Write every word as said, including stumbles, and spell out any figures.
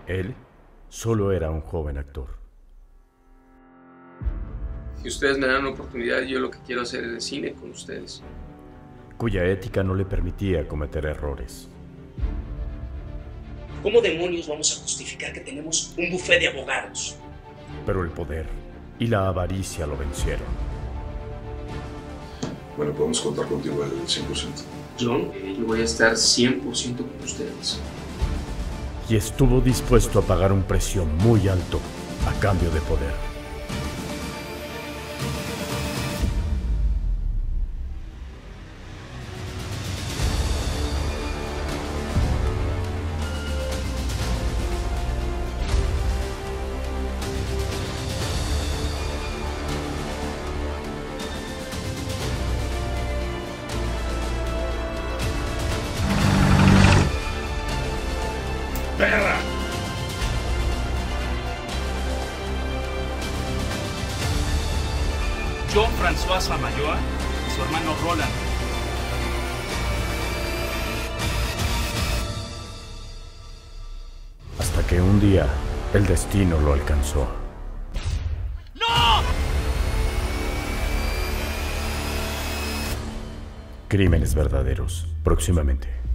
Él solo era un joven actor. Si ustedes me dan una oportunidad, yo lo que quiero hacer es cine con ustedes. Cuya ética no le permitía cometer errores. ¿Cómo demonios vamos a justificar que tenemos un bufé de abogados? Pero el poder y la avaricia lo vencieron. Bueno, podemos contar contigo al cien por ciento. John, eh, yo voy a estar cien por ciento con ustedes. Y estuvo dispuesto a pagar un precio muy alto a cambio de poder. ¡Perra! John François Samayoa y su hermano Roland. Hasta que un día el destino lo alcanzó. ¡No! Crímenes verdaderos, próximamente.